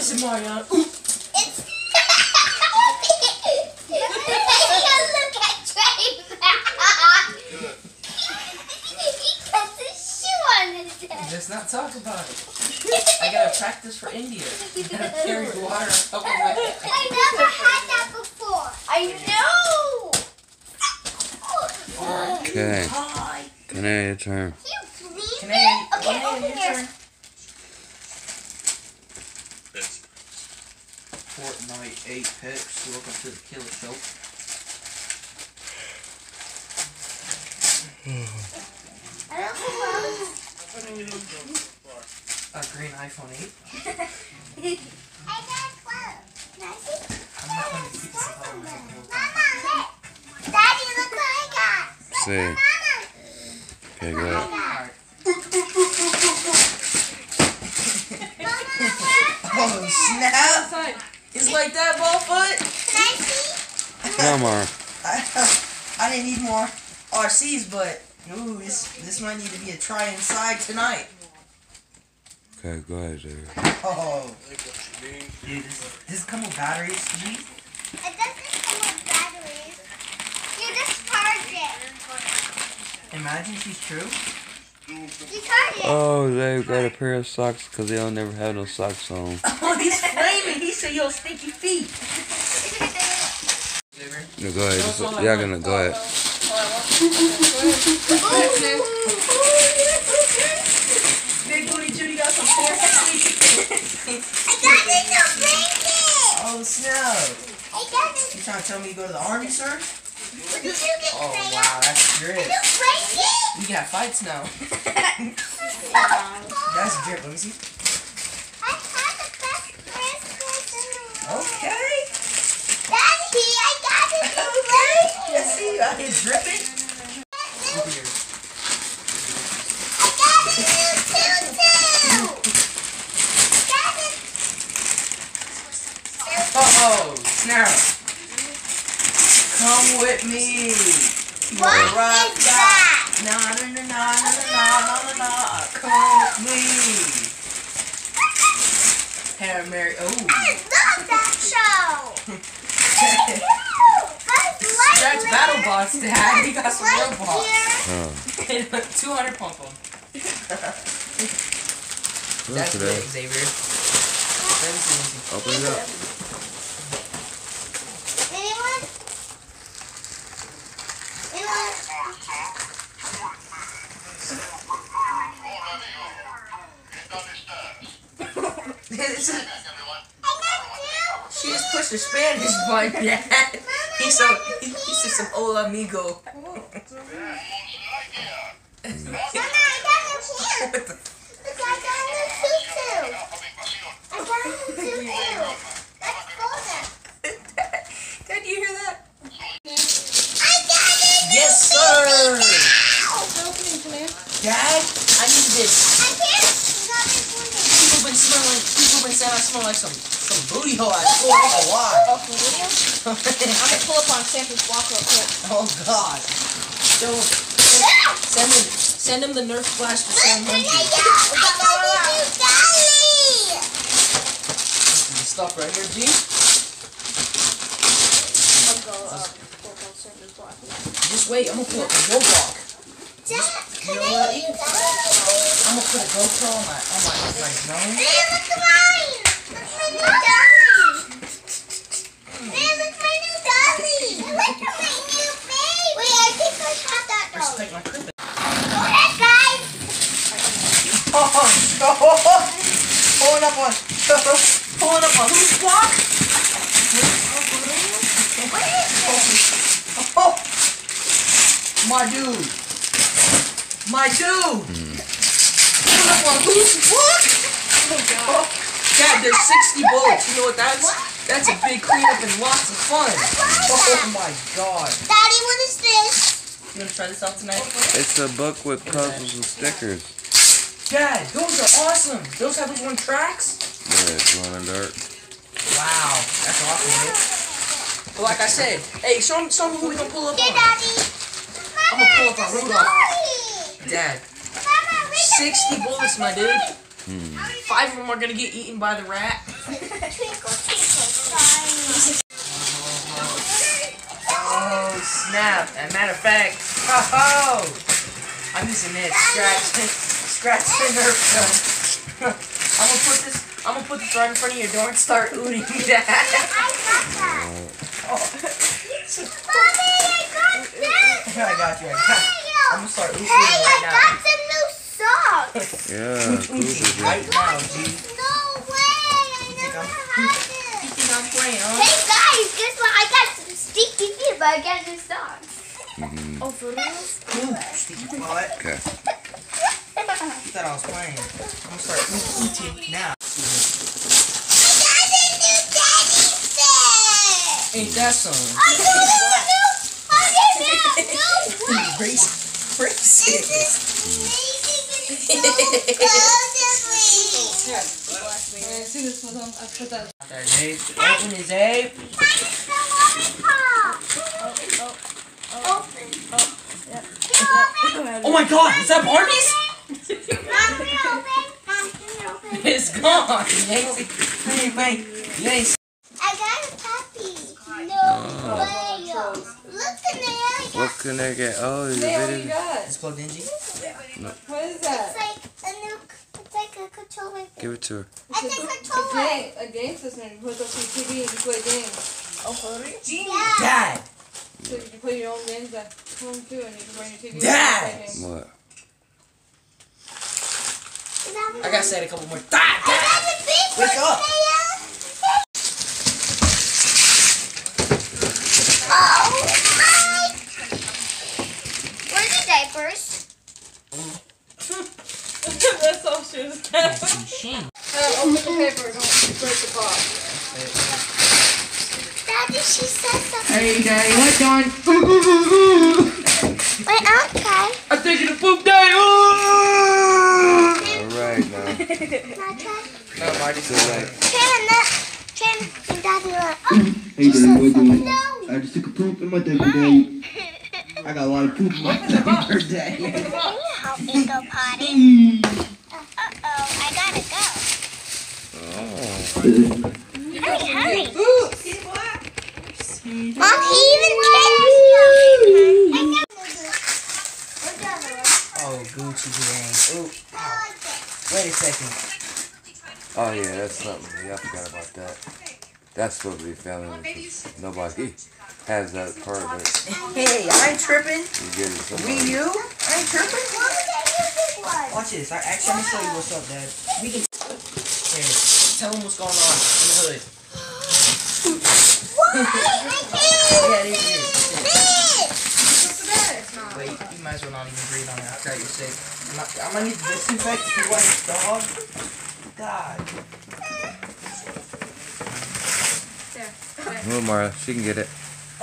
is it, Mariana? It's... Look at Trey. He got the shoe on his head. Let's not talk about it. I gotta practice for India. I gotta carry water up my head. I never had that before. I know. Okay. Canary, your turn. Canary, Okay, your open yours. turn. Fortnite 8 picks. Welcome to the Killer Show. A green iPhone 8. I got 12. Can I see? I'm not going to keep this up. Mama, look. Daddy, look what I got. See. Mama. Okay, go ahead. Oh, snap! It's like that, Ballfoot? Can I see? Come on. I didn't need more RCs, but ooh, this might need to be a try inside tonight. Okay, go ahead, Xavier. Oh, dude, does it come with batteries? It doesn't come with batteries. You just charge it. Imagine she's true. You charge it. Oh, they got a pair of socks because they don't never have no socks on. Oh, he's flaming. He said, "Yo, stinky feet." No, go ahead. Y'all gonna go ahead. Big Booty Judy got some poor I got this new blanket. Oh, snap. I got this. You trying to tell me you go to the army, sir? What did you get, Oh, Freya? wow, that's A drip. new blanket? We got fights now. That's drip. Let me see. I had the best Christmas in the world. Okay. Daddy, I got a new Okay. blanket. Let's see. I hit dripping. I got a new tutu. Got it. Uh-oh. Snap. Come with me. What is that? Na na na na na na na na. Come with me. Hail Mary. Oh. I love that show. Stretch battle box, Dad. He got some real box. Oh. 200 pump them. That's Look at big, that. Xavier. Open it up. Anyone? Anyone? She just pushed the Spanish button, Dad. He's some hola amigo. Mama, I got it here. What the? Look, I got a tutu. I got a tutu. Let's go there. Dad, do you hear that? I got it. Yes, sir. Dad, I need this. I can't. People been saying I smell like some booty hole. I swear, I don't know why. Oh, for real? I'm gonna pull up on Santa's block real quick. Oh God. Send him the Nerf flash to Sam Listen, I Humphrey. got a new dolly. The stuff right here, G. I'll go pull up on Santa's block. Just wait, I'm gonna pull up a Roblox. Dad, can know I what? use that? I'm gonna put a GoPro on my drone. Man, look at mine. Look at my new dolly. Man, look at my new dolly. Look at my new baby. Wait, I think I have that I should dolly. take my crib. Go ahead, guys. Oh, pulling up on whose block? What is this? Oh, my dude. Pulling up on whose block? Oh, Dad, there's 60 bullets. You know what that's? That's a big cleanup and lots of fun. Oh my God. Daddy, what is this? You gonna try this out tonight? It's a book with puzzles and stickers. Dad, those are awesome. Those have those one tracks? Yeah, it's glow in the dark. Wow, that's awesome, man. But like I said, hey, show me who we gonna pull up Here, on. Daddy. I'm gonna pull up on Rudolph. Dolly. Dad, Mama, read the 60 bullets, my dude. Hmm. 5 of them are gonna get eaten by the rat. Twinkle, twinkle, star. Oh, snap. As a matter of fact, oh, I'm using this. Scratching her phone. I'm gonna put this right in front of your door and start ooting that. I got that. Oh. Mommy, I got that. I got you. I'm gonna start ooting Hey, right I now. got some new socks. Yeah, Ooting right now, G. No way. I never had You this. think I'm playing, huh? Hey guys, guess what? I got some sticky feet, but I got new socks. Oh, for real? Ooh, sticky butt. Okay. You thought I was playing. I'm gonna start ooting now. I got a new daddy set. Ain't that something? I got a new. No way. Brace This it. is amazing. It's so cuddly. I see this with him. I put that. There's Abe. Open his Abe. That's the lollipop. Open. Oh my god, is that Barney's? Mommy, open. It's gone. You ain't I got a puppy. No way. Look in there. What can I get? Oh, is Hey, what do it you video? got? It's plugged in, G? What is It's that? like a new. It's like a controller. Give it to her. It's a controller. A game system. You put up your TV and you play games. Oh, for real? Yeah. Dad! So you can play your own games at home too, and you can bring your TV. Dad! And play games. What? I gotta say it a couple more. I Dad! got a big Wake one, up. Leia. Oh my! Where's the diapers? That's all she was. Open the paper. Don't break the box. Daddy, she said something. Hey, Daddy, what done? Wait, I'll try. I'm taking a poop day! Alright now. I'll try. No, Marty, So like, Trim, and Daddy look. Oh, Hey, Daddy, what doing? no. I just took a poop in my diaper, Daddy. I got a lot of poop in my diaper, Daddy. Can you help me go potty? Uh-oh, I gotta go. oh. Hurry. Ooh! Mom, he even tried. Oh, Gucci gang. Ooh. Wait a second. Oh yeah, that's something. Yeah, I forgot about that. That's supposed to be family. Nobody has that part of it. Hey, I ain't tripping. You get it Me, somebody. you? I ain't tripping. What? Watch this. Actually, I'm gonna show you what's up, Dad. We can. Here, tell them what's going on in the hood. Yeah, it is. Wait, you might as well not even breathe on it. I'll try you safe. I'm gonna need to disinfect your wife's dog. God. Move, Mara. She can get it.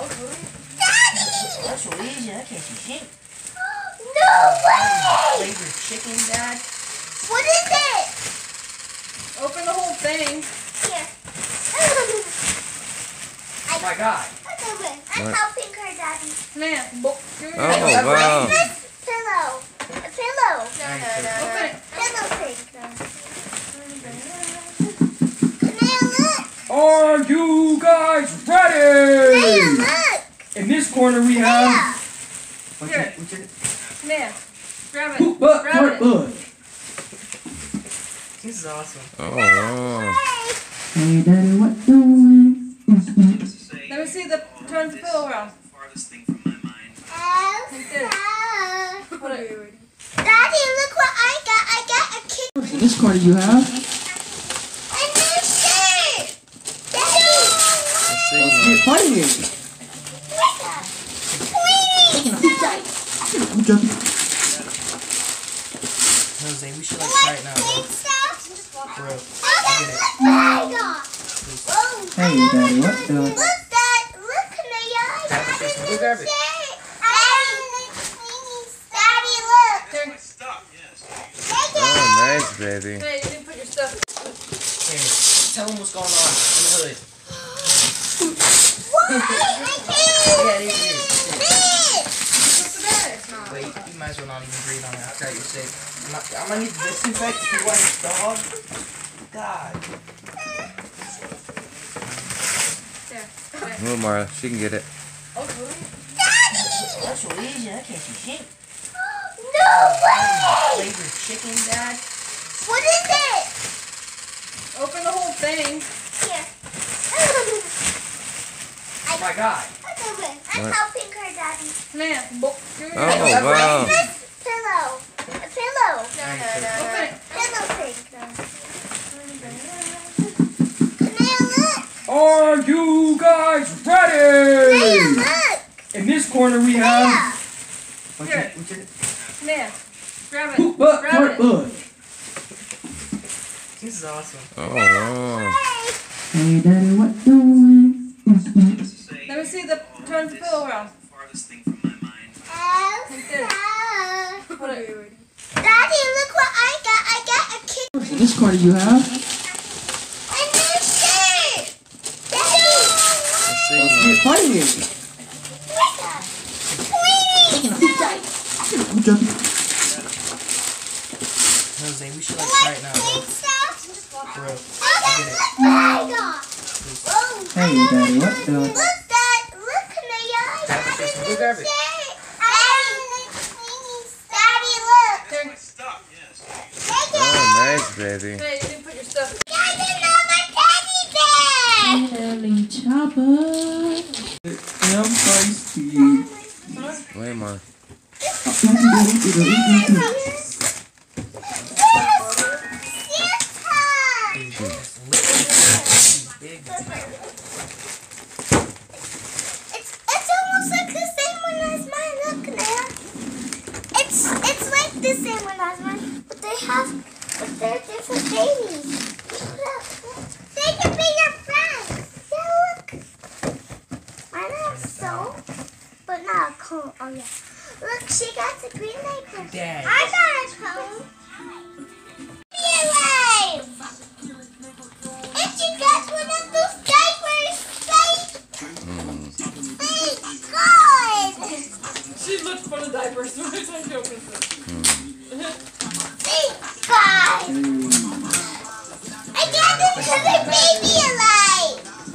That's so easy. I can't see shit. No way! Flavored chicken, Dad. What is it? Open the whole thing. Here. Oh my God. I'm helping her, Daddy. Man, give me Oh that. wow. Pillow. A pillow. Open it. Pillow thing. Now look. Are you guys Now ready? look. In this corner we have. Here. Man, grab it. Poop, Grab it. This is awesome. Oh wow. Hey, Daddy, what doing? Let me see the turn the pillow around. Elsa. Put it. Daddy, look what I got. I got a kid In this corner you have. and this shirt. Daddy. Let's Let's see. get fighting. I'm jumping. Jose, we should like try it now, bro. For real. Hey, Daddy, what doing? Look, Dad. Look, Naya. I Grab it, got Kristen. a Go new grab it. shirt. Daddy, look. Here. Oh, nice, baby. Hey, you didn't put your stuff. Here, tell them what's going on in the hood. Yeah, it is. What's the matter? Wait, you might as well not even breathe on it. I'll try you safe. I'm gonna need to disinfect your wife's dog. God. Move, Mara. She can get it. Oh, really? Daddy! That's so easy. I can't see shit. No way! Flavored chicken, Dad? What is it? Open the whole thing. Here. Oh my God. I'm helping her, Daddy. Man. Oh, wow. Pillow. A pillow. Open it. Pillow thing. Can look? Are you guys ready? Look. In this corner we have. Here. Man. Grab it. Poop butt, Grab fart it. butt. This is awesome. Oh, wow. Hey, Daddy, what doing? Let me see the turn the pillow around. Put it. Daddy, look what I got. I got a kid. In this corner you have. A new shirt. Daddy. Let's get fighting. Jose, we should like try it now, bro. For real. Hey, Daddy, what doing? Look, Dad. Look, Kanaya. I got a Go new grab it. shirt. Daddy, look. Oh, nice, baby. Hey, you didn't put your stuff. Daddy, another teddy bear. Chopper. I'm feisty. Wait, Mara. Big. It's almost like the same one as mine. Look, Naya. It's like the same one as mine, but they're different babies. Look, they can be your friends. Yeah, look. Mine has soap, but not a comb. Oh yeah. Look, she got the green diaper. Dad. I got a comb. Be alive. And she got one of those diapers. Thank God. She looked for the diapers every time she opens it. Thank God. I got another baby alive.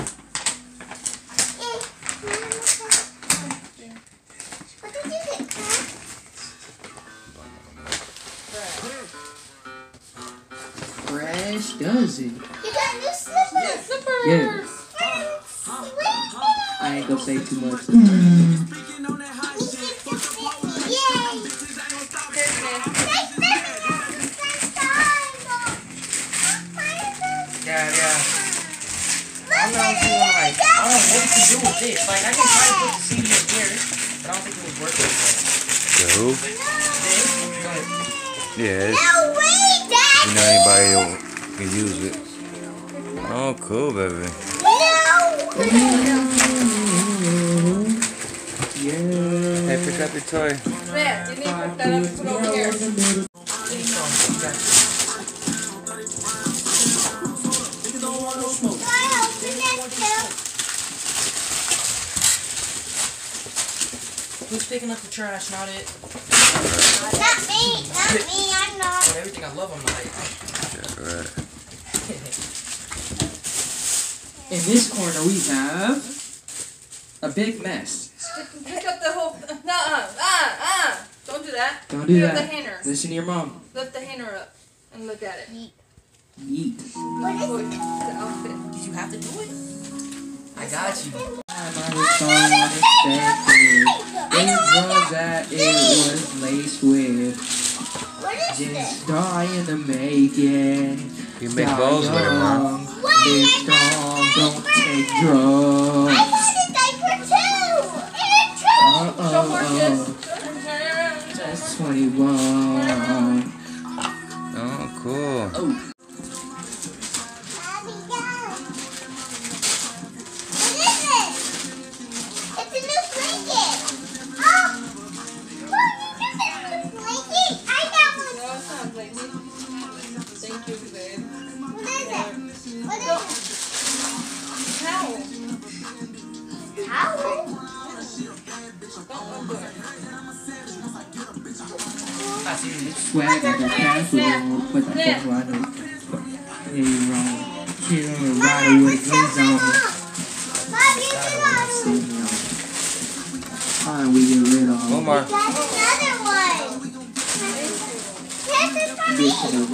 What did you get, Claire? Fresh does it. You got new slippers. Slippers. Yeah. I ain't gonna say too much. Yay. Yeah. I don't know if you like. I don't know what to do with this. Like, I can try to put the CD in here, but I don't think it would work with The who? this. Go ahead. Yeah, No way, Dad. you know anybody that can use it. Oh, cool, baby. No. Yeah. Hey, pick up your toy. Man, you need to put that up and put over here. Who's picking up the trash? Not it. Not me, I'm not. But everything I love, I'm not. Yeah, right. In this corner we have a big mess. Pick up the whole. Don't do that. Don't do Pick that. up the hanger. Listen to your mom. Lift the hanger up and look at it. Yeet. What is Look it? at the outfit. Did you have to do it? I got you. I was so unexpected. The drugs that it was laced with. What is this? Just die in the making. You make balls with it, Mom. Live strong, don't take I drugs. got a diaper too! And a trophy! Show horses. Just 21. Oh, cool. Oh. What is it? It's a new blanket! Oh! Look, it's a new blanket! I got one! No, it's not blanket. Thank you, babe. What is it? What is Towel. it? Towel? Don't open it. I see you. Swag, I got casserole, but I think I know. Hey, wrong. She on the rider with wings on. Mom, you can Omar. Got another one. Here's this for me.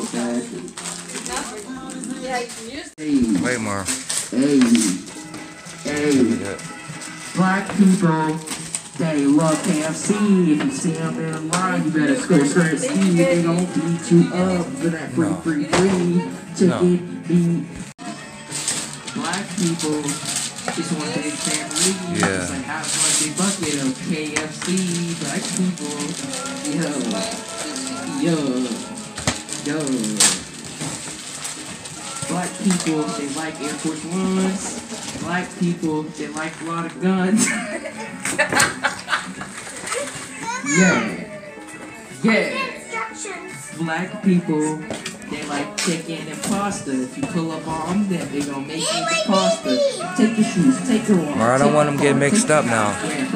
Yeah, you can use Hey, Wait, Mar. hey, Give me hey. that. Black people, they love KFC. If you see them in line, you better squirt speed. They gon' beat you up for that free chicken meat. Black people just one big family. Yeah. Just like half one big bucket of KFC. Black people, yo. Black people, they like Air Force Ones. Black people, they like a lot of guns. Yeah. Instructions. Black people, they like chicken and pasta. If you pull up on them, they gonna make you the pasta. Take your shoes, take your wallet. Mar, I don't want them getting mixed up now.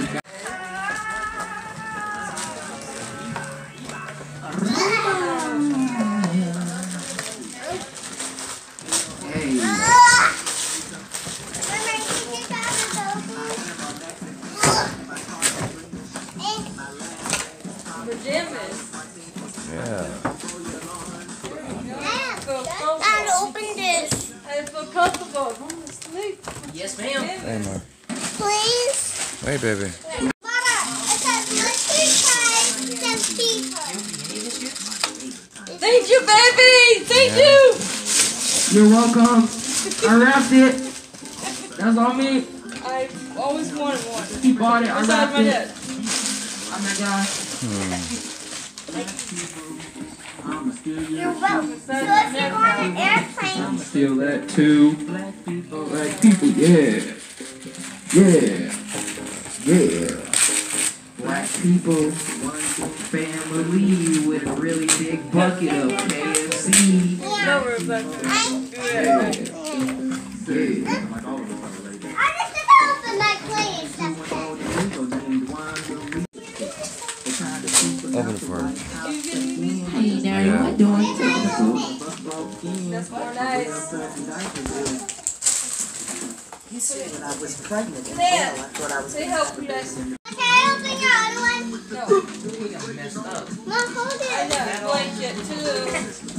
pajamas. Yeah. Gotta open this. I feel comfortable. I'm gonna sleep. Yes, ma'am. Hey, Mar. Please. Wait, baby. Mama, it says lucky time. It says people. Thank you, baby. Thank you. You're welcome. I wrapped it. That's on me. I always wanted one. He bought it. I Besides wrapped my it. dad. I'm that guy. You're welcome. So if you go on an airplane, Feel that too. Black people, yeah. Black people, one family with a really big bucket of KFC. No, we're back. Yeah. I just developed my plane stuff. Open it for her. Hey, now what you doing? That's more nice. He said when I was pregnant and Dad, I thought I was say help me, guys. Can I open your other one? No, We got messed up. Mom, hold I it. got a blanket too.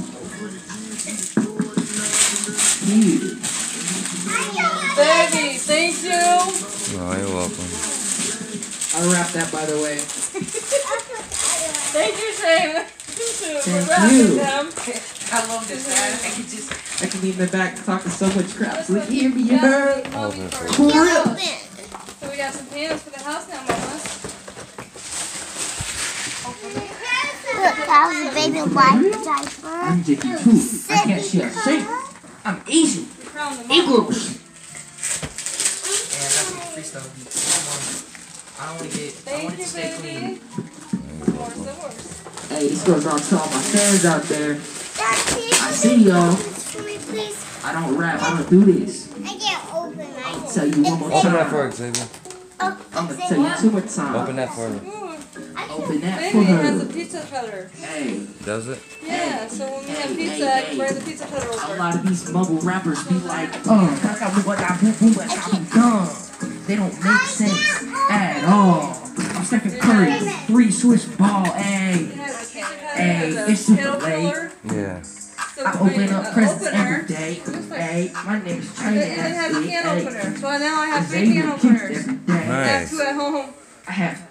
Baby, thank you. No, you're welcome. I wrapped that, by the way. Thank you, Shane. Thank Wrapping you. them. I love this, man. I can just. I can be in the back talking so much crap. So hear me, you heard? Open it for her. For real. Open. So we got some pans for the house now, Mama. Look, that was a baby white diaper. I'm Jiggy too. I can't share shit. I'm Asian. Crown the mom. English. Yeah, that's a freestyle beat. Come on. I want to get. I Thank want it you, to stay clean. baby. Worse and worse. Hey, this goes out to all my fans out there. I see y'all. For me, please. I don't rap. I don't do this. I can't open it. I'll tell you one more Open that time. for her, Xavier. Oh, I'm gonna tell you two more times. Open that for her. Open that Baby for has a her. pizza cutter. Hey. Does it? Yeah, so when we have Hey, pizza, hey, I can bring the pizza cutter A over. lot of these mumble rappers be like, dumb. They don't make sense at all. I'm Stephen Curry, 3 Swiss ball, hey. Hey, it's super late. Yeah. So I we open made up an presents opener. every day. Hey, my name's And China. it has a can Hey, opener. So now I have 3 Xavier can Keith openers. every day. I have Nice. 2 at home. I have